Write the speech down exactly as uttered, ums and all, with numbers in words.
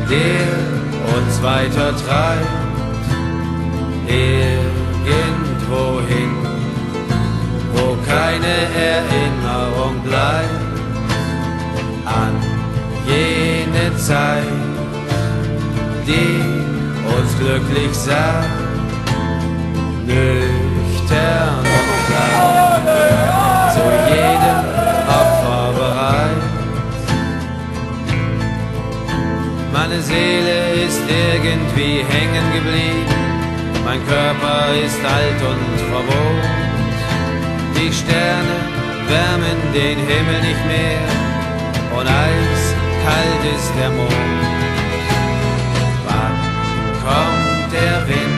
der uns weiter treibt, irgendwohin, wo keine Erinnerung bleibt an jene Zeit, die uns glücklich sah, nüchtern und klar, zu jedem Opfer bereit. Meine Seele ist irgendwie hängen geblieben, mein Körper ist alt und verwohnt. Die Sterne wärmen den Himmel nicht mehr und eiskalt ist der Mond. Wann kommt der Wind?